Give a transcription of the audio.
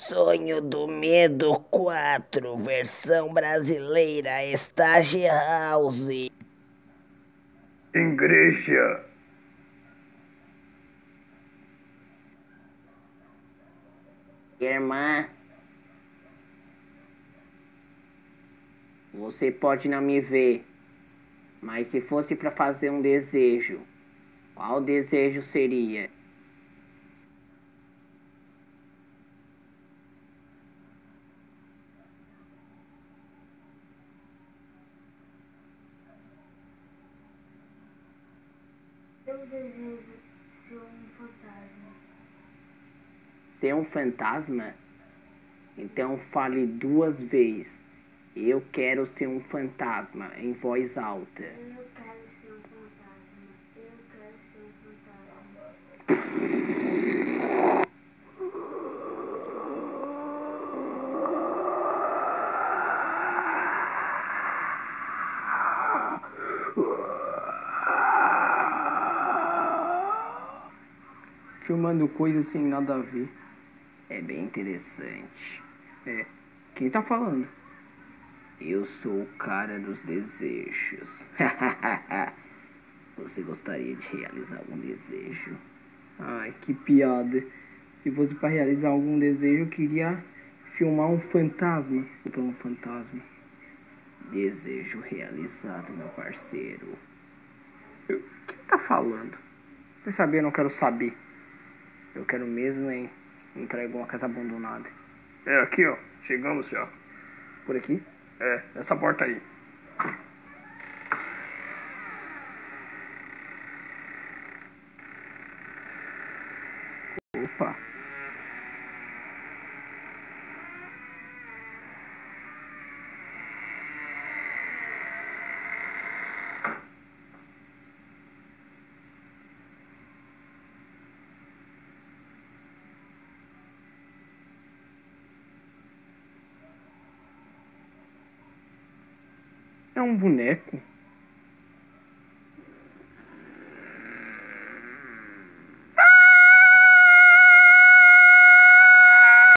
Sonho do Medo 4, versão brasileira, Stage House. Igreja. Irmã, você pode não me ver, mas se fosse para fazer um desejo, qual desejo seria? Eu desejo ser um fantasma. Ser um fantasma? Então fale 2 vezes. Eu quero ser um fantasma, em voz alta. Eu quero ser um fantasma. Eu quero ser um fantasma. Filmando coisas sem nada a ver. É bem interessante. É. Quem tá falando? Eu sou o cara dos desejos. Você gostaria de realizar algum desejo? Ai, que piada. Se fosse pra realizar algum desejo, eu queria filmar um fantasma. Pra um fantasma. Desejo realizado, meu parceiro. Quem tá falando? Quer saber? Eu não quero saber. Eu quero mesmo entrar em alguma casa abandonada. É aqui, ó. Chegamos já. Por aqui? É, essa porta aí. Opa. É um boneco?